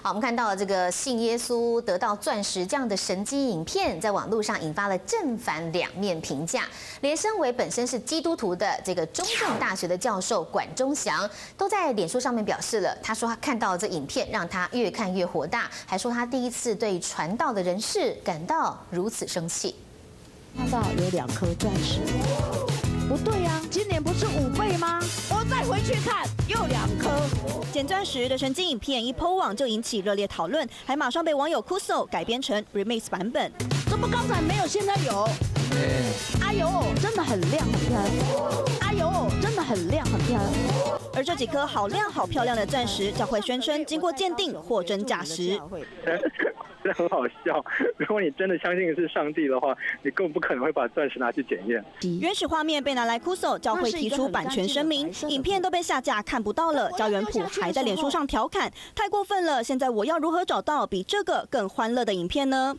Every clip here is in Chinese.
好，我们看到了这个信耶稣得到钻石这样的神迹影片，在网络上引发了正反两面评价。连身为本身是基督徒的这个中正大学的教授管中祥，都在脸书上面表示了，他说他看到这影片让他越看越火大，还说他第一次对传道的人士感到如此生气。 看到有2颗钻石，不对呀、今年不是5倍吗？我再回去看，又2颗。 捡钻石的神经影片一 PO 网就引起热烈讨论，还马上被网友哭诉改编成 remix 版本。 怎么刚才没有，现在有？哎呦，真的很亮，很漂亮。哎呦，真的很亮，很漂亮。 而这几颗好亮好漂亮的钻石，教会宣称经过鉴定货真价实。 这很好笑。如果你真的相信是上帝的话，你根本不可能会把钻石拿去检验。 原始画面被拿来哭诉，教会提出版权声明，影片都被下架看不到了。教元溥还在脸书上调侃，太过分了！现在我要如何找到比这个更欢乐的影片呢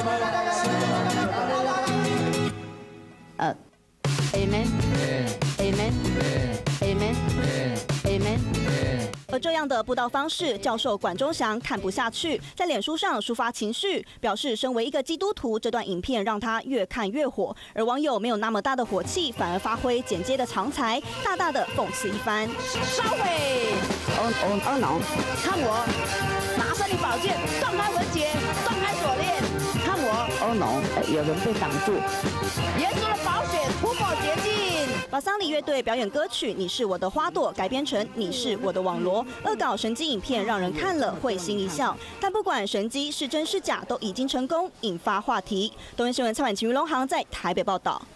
？Amen. Amen. Amen. Amen. 而这样的布道方式，教授管中祥看不下去，在脸书上抒发情绪，表示身为一个基督徒，这段影片让他越看越火。而网友没有那么大的火气，反而发挥剪接的长才，大大的讽刺一番。 烧毁！哦 no！ 看我拿着你宝剑，断开文结，断开锁链。看我哦 no！ 有人被挡住。耶稣的宝血涂抹洁净。 把丧礼乐队表演歌曲《你是我的花朵》改编成《你是我的网罗》，恶搞神迹影片让人看了会心一笑。但不管神迹是真是假，都已经成功引发话题。东森新闻蔡婉晴、于龙航在台北报道。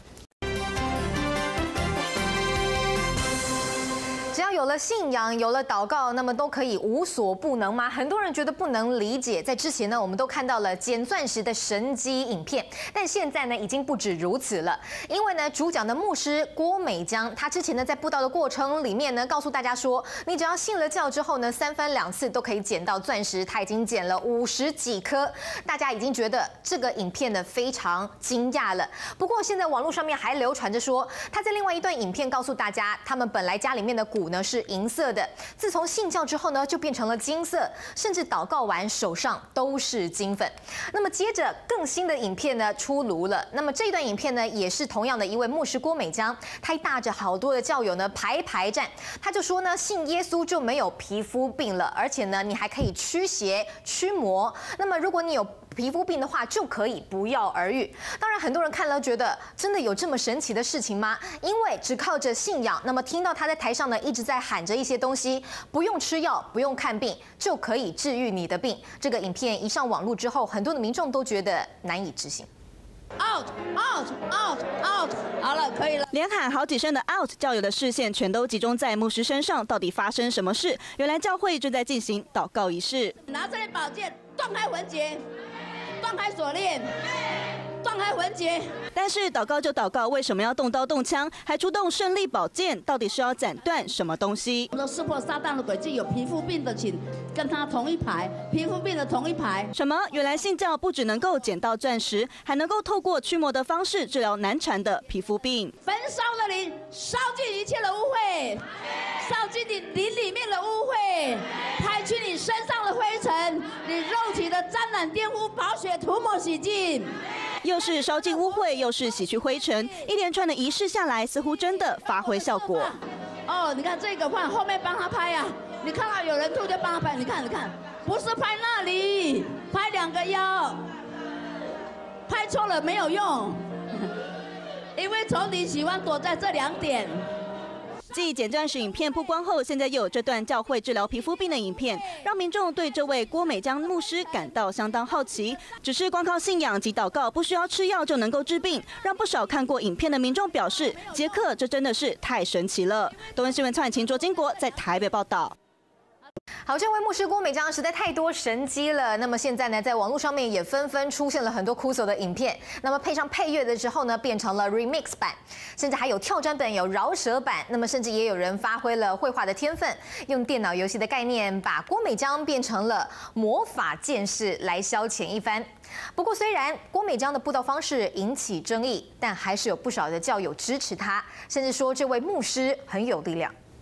只要有了信仰，有了祷告，那么都可以无所不能吗？很多人觉得不能理解。在之前呢，我们都看到了捡钻石的神迹影片，但现在呢，已经不止如此了。因为呢，主讲的牧师郭美江，他之前呢在布道的过程里面呢，告诉大家说，你只要信了教之后呢，3番2次都可以捡到钻石。他已经捡了50几颗，大家已经觉得这个影片呢非常惊讶了。不过现在网络上面还流传着说，他在另外一段影片告诉大家，他们本来家里面的骨呢是银色的，自从信教之后呢，就变成了金色，甚至祷告完手上都是金粉。那么接着更新的影片呢出炉了，那么这段影片呢也是同样的一位牧师郭美江，他带着好多的教友呢排站，他就说呢，信耶稣就没有皮肤病了，而且呢你还可以驱邪驱魔。那么如果你有皮肤病的话，就可以不药而愈。当然，很多人看了觉得，真的有这么神奇的事情吗？因为只靠着信仰，那么听到他在台上呢一直在喊着一些东西，不用吃药，不用看病，就可以治愈你的病。这个影片一上网络之后，很多的民众都觉得难以置信。 out out out out， 好了，可以了。 连喊好几声的 out， 教友的视线全都集中在牧师身上，到底发生什么事？原来教会正在进行祷告仪式。 拿这类宝剑，断开文结，断开锁链，断开文结。 但是祷告就祷告，为什么要动刀动枪，还出动胜利宝剑？到底是要斩断什么东西？ 我们识破撒旦的诡计，有皮肤病的请跟他同一排，皮肤病的同一排。 什么？原来信教不只能够捡到钻石，还能够透过驱魔的方式治疗难缠的皮肤病。 焚烧的灵，烧尽一切的污秽，烧尽你灵里面的污秽，拍去你身上的灰尘，你肉体的沾染玷污，宝血涂抹洗净。 又是烧尽污秽，又是洗去灰尘，一连串的仪式下来，似乎真的发挥效果。 哦，你看这个换后面帮他拍啊，你看到有人吐就帮他拍，你看，不是拍那里，拍2个腰，拍错了没有用，因为仇敌喜欢躲在这2点。 继捡钻石影片曝光后，现在又有这段教会治疗皮肤病的影片，让民众对这位郭美江牧师感到相当好奇。只是光靠信仰及祷告，不需要吃药就能够治病，让不少看过影片的民众表示，杰克这真的是太神奇了。东森新闻蔡婉晴、卓金国在台北报道。 好，这位牧师郭美江实在太多神迹了。那么现在呢，在网络上面也纷纷出现了很多酷手的影片。那么配上配乐的之后呢，变成了 remix 版，甚至还有跳帧版、有饶舌版。那么甚至也有人发挥了绘画的天分，用电脑游戏的概念，把郭美江变成了魔法剑士来消遣一番。不过，虽然郭美江的布道方式引起争议，但还是有不少的教友支持他，甚至说这位牧师很有力量。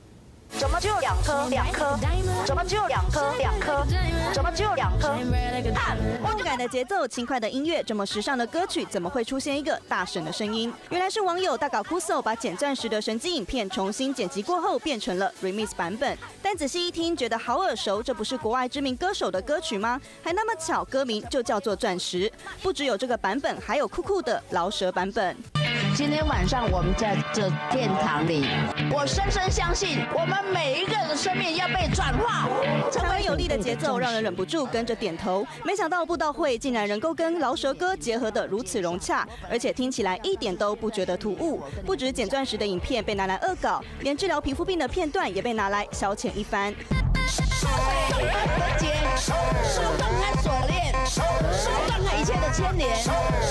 怎么只有2颗？2颗？怎么只有2颗？2颗？怎么只有2颗？ 动感的节奏、轻快的音乐，这么时尚的歌曲，怎么会出现一个大婶的声音？原来是网友大搞酷搜，把剪钻石的神机影片重新剪辑过后，变成了 remix 版本。但仔细一听，觉得好耳熟，这不是国外知名歌手的歌曲吗？还那么巧，歌名就叫做钻石。不只有这个版本，还有酷酷的饶舌版本。 今天晚上我们在这殿堂里，我深深相信，我们每一个人的生命要被转化。 强而有力的节奏让人忍不住跟着点头。没想到布道会竟然能够跟饶舌歌结合得如此融洽，而且听起来一点都不觉得突兀。不止剪钻石的影片被拿来恶搞，连治疗皮肤病的片段也被拿来消遣一番。 和解，松开锁链，松开一切的牵连，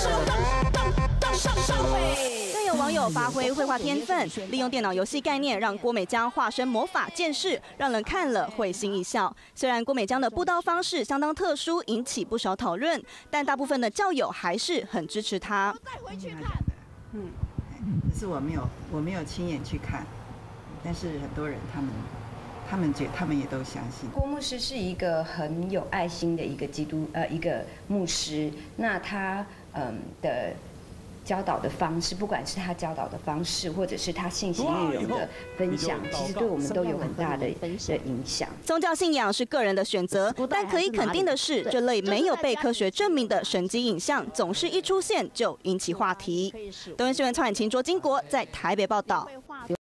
更有网友发挥绘画天分，利用电脑游戏概念让郭美江化身魔法剑士，让人看了会心一笑。虽然郭美江的布道方式相当特殊，引起不少讨论，但大部分的教友还是很支持他。 再回去看， 可是我没有亲眼去看，但是很多人他们也都相信。 郭牧师是一个很有爱心的一个一个牧师，那他的教导的方式，不管是他教导的方式，或者是他信息内容的分享，其实对我们都有很大的影响。 宗教信仰是个人的选择，但可以肯定的是，这类没有被科学证明的神迹影像，总是一出现就引起话题。东森新闻曹婉晴、卓金国在台北报道。